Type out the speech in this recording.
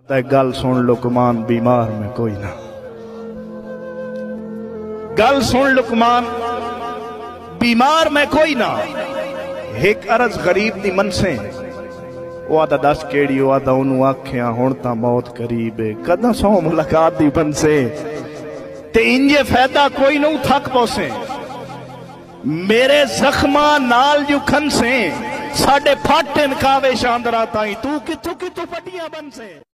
ते गल सुन लुकमान, बीमार में कोई ना। गल सुन लुकमान, बीमार में कोई ना। एक अरज गरीब दी मनसे, वो आदा दस केड़ी, वो आदा उन्होंने आख्या हुण तां मौत करीब है, कदा सौ मुलाकात दी बनसे ते इंजे फायदा कोई नहीं थक पौसे। मेरे जख्मा नाल जो खनसे साडे फाटे कावे शांदरा ताई, तू किथों किथों पटियां बनसे।